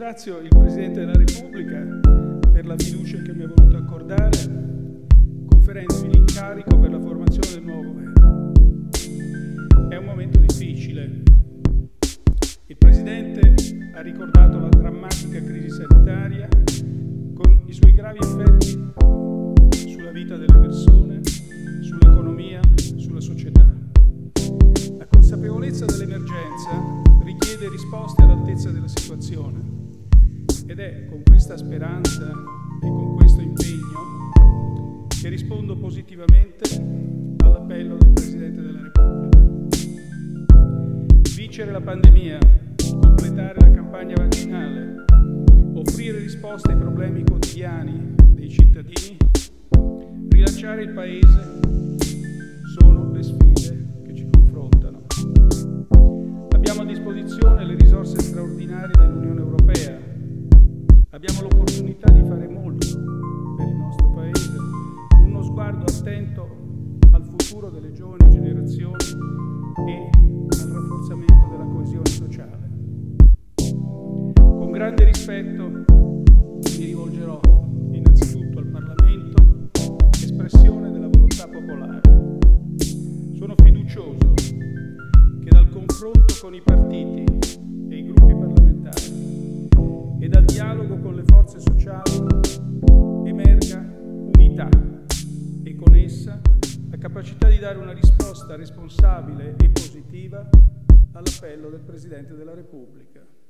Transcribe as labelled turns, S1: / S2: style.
S1: ringrazio il Presidente della Repubblica per la fiducia che mi ha voluto accordare, conferendomi l'incarico per la formazione del nuovo governo. È un momento difficile. Il Presidente ha ricordato la drammatica crisi sanitaria con i suoi gravi effetti sulla vita delle persone, sull'economia, sulla società. La consapevolezza dell'emergenza richiede risposte all'altezza della situazione ed è con questa speranza e con questo impegno che rispondo positivamente all'appello del Presidente della Repubblica. Vincere la pandemia, completare la campagna vaccinale, offrire risposte ai problemi quotidiani dei cittadini, rilanciare il Paese sono le sfide che ci confrontano. Abbiamo a disposizione le risorse straordinarie dell'Unione Europea. Abbiamo l'opportunità di fare molto per il nostro Paese, con uno sguardo attento al futuro delle giovani generazioni e al rafforzamento della coesione sociale. Con grande rispetto mi rivolgerò innanzitutto al Parlamento, espressione della volontà popolare. Sono fiducioso che dal confronto con i partiti e i gruppi parlamentari e dal dialogo con le forze sociali emerga unità e con essa la capacità di dare una risposta responsabile e positiva all'appello del Presidente della Repubblica.